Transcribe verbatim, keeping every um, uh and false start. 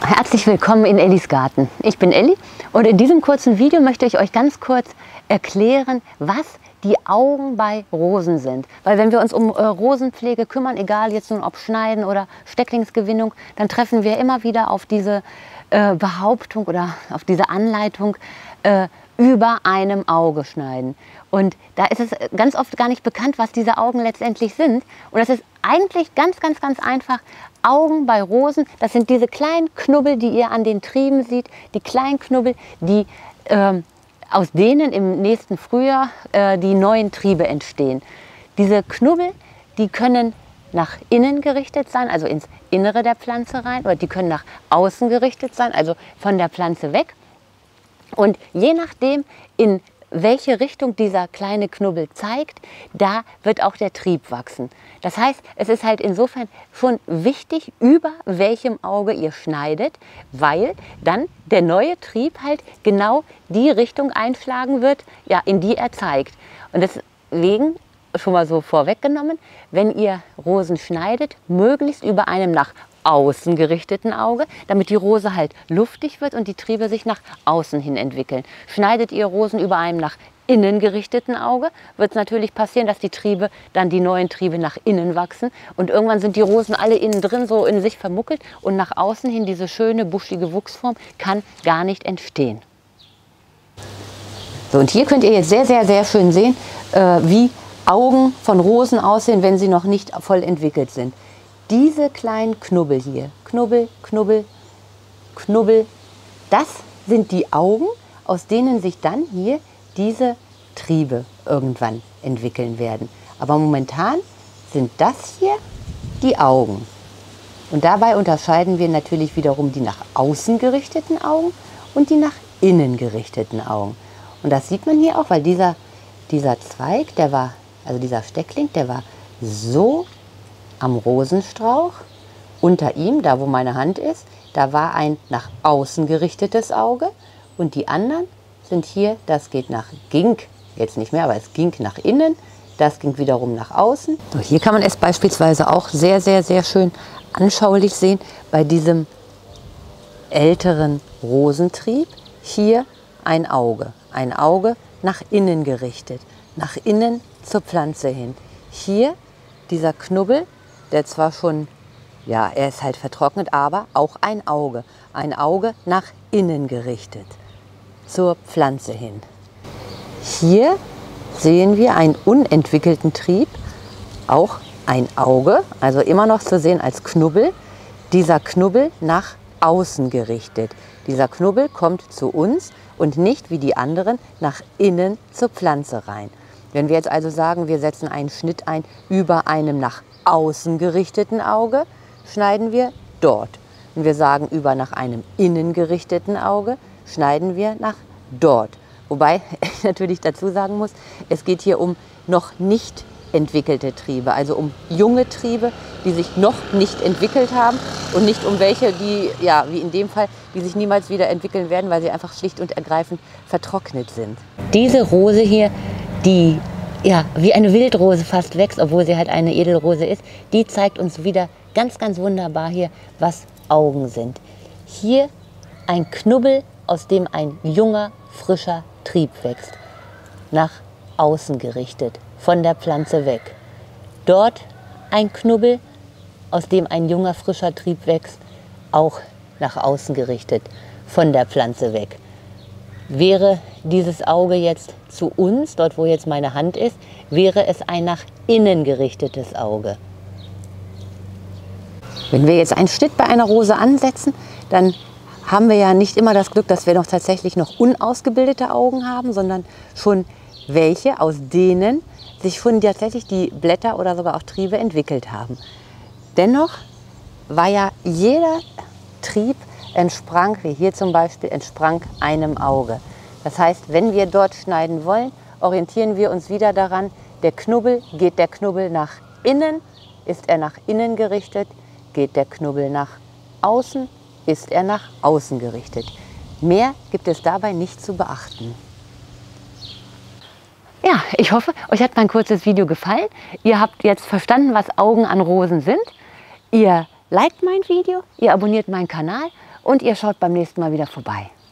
Herzlich willkommen in Ellis Garten. Ich bin Elli und in diesem kurzen Video möchte ich euch ganz kurz erklären, was die Augen bei Rosen sind. Weil wenn wir uns um äh, Rosenpflege kümmern, egal jetzt nun ob Schneiden oder Stecklingsgewinnung, dann treffen wir immer wieder auf diese äh, Behauptung oder auf diese Anleitung, äh, über einem Auge schneiden. Und da ist es ganz oft gar nicht bekannt, was diese Augen letztendlich sind. Und das ist eigentlich ganz, ganz, ganz einfach. Augen bei Rosen, das sind diese kleinen Knubbel, die ihr an den Trieben seht, die kleinen Knubbel, die, äh, aus denen im nächsten Frühjahr äh, die neuen Triebe entstehen. Diese Knubbel, die können nach innen gerichtet sein, also ins Innere der Pflanze rein, oder die können nach außen gerichtet sein, also von der Pflanze weg. Und je nachdem, in welche Richtung dieser kleine Knubbel zeigt, da wird auch der Trieb wachsen. Das heißt, es ist halt insofern schon wichtig, über welchem Auge ihr schneidet, weil dann der neue Trieb halt genau die Richtung einschlagen wird, ja, in die er zeigt. Und deswegen, schon mal so vorweggenommen, wenn ihr Rosen schneidet, möglichst über einem nach außen gerichteten Auge, damit die Rose halt luftig wird und die Triebe sich nach außen hin entwickeln. Schneidet ihr Rosen über einem nach innen gerichteten Auge, wird es natürlich passieren, dass die Triebe, dann die neuen Triebe nach innen wachsen und irgendwann sind die Rosen alle innen drin so in sich vermuckelt und nach außen hin diese schöne buschige Wuchsform kann gar nicht entstehen. So, und hier könnt ihr jetzt sehr, sehr, sehr schön sehen, äh, wie Augen von Rosen aussehen, wenn sie noch nicht voll entwickelt sind. Diese kleinen Knubbel hier, Knubbel, Knubbel, Knubbel, das sind die Augen, aus denen sich dann hier diese Triebe irgendwann entwickeln werden. Aber momentan sind das hier die Augen. Und dabei unterscheiden wir natürlich wiederum die nach außen gerichteten Augen und die nach innen gerichteten Augen. Und das sieht man hier auch, weil dieser, dieser Zweig, der war, also dieser Steckling, der war so am Rosenstrauch, unter ihm, da wo meine Hand ist, da war ein nach außen gerichtetes Auge und die anderen sind hier, das geht nach, ging, jetzt nicht mehr, aber es ging nach innen, das ging wiederum nach außen. So, hier kann man es beispielsweise auch sehr, sehr, sehr schön anschaulich sehen, bei diesem älteren Rosentrieb, hier ein Auge, ein Auge nach innen gerichtet, nach innen zur Pflanze hin. Hier dieser Knubbel, der zwar schon, ja, er ist halt vertrocknet, aber auch ein Auge. Ein Auge nach innen gerichtet, zur Pflanze hin. Hier sehen wir einen unentwickelten Trieb, auch ein Auge, also immer noch zu sehen als Knubbel. Dieser Knubbel nach außen gerichtet. Dieser Knubbel kommt zu uns und nicht wie die anderen nach innen zur Pflanze rein. Wenn wir jetzt also sagen, wir setzen einen Schnitt ein über einem nach außen gerichteten Auge, schneiden wir dort. Wenn wir sagen, über nach einem innen gerichteten Auge, schneiden wir nach dort. Wobei ich natürlich dazu sagen muss, es geht hier um noch nicht entwickelte Triebe, also um junge Triebe, die sich noch nicht entwickelt haben und nicht um welche, die, ja, wie in dem Fall, die sich niemals wieder entwickeln werden, weil sie einfach schlicht und ergreifend vertrocknet sind. Diese Rose hier, die ja, wie eine Wildrose fast wächst, obwohl sie halt eine Edelrose ist, die zeigt uns wieder ganz, ganz wunderbar hier, was Augen sind. Hier ein Knubbel, aus dem ein junger, frischer Trieb wächst, nach außen gerichtet, von der Pflanze weg. Dort ein Knubbel, aus dem ein junger, frischer Trieb wächst, auch nach außen gerichtet, von der Pflanze weg. Wäre dieses Auge jetzt zu uns, dort wo jetzt meine Hand ist, wäre es ein nach innen gerichtetes Auge. Wenn wir jetzt einen Schnitt bei einer Rose ansetzen, dann haben wir ja nicht immer das Glück, dass wir noch tatsächlich noch unausgebildete Augen haben, sondern schon welche, aus denen sich schon tatsächlich die Blätter oder sogar auch Triebe entwickelt haben. Dennoch war ja jeder Trieb entsprang, wie hier zum Beispiel, entsprang einem Auge. Das heißt, wenn wir dort schneiden wollen, orientieren wir uns wieder daran, der Knubbel, geht der Knubbel nach innen, ist er nach innen gerichtet, geht der Knubbel nach außen, ist er nach außen gerichtet. Mehr gibt es dabei nicht zu beachten. Ja, ich hoffe, euch hat mein kurzes Video gefallen. Ihr habt jetzt verstanden, was Augen an Rosen sind. Ihr liked mein Video, ihr abonniert meinen Kanal und ihr schaut beim nächsten Mal wieder vorbei.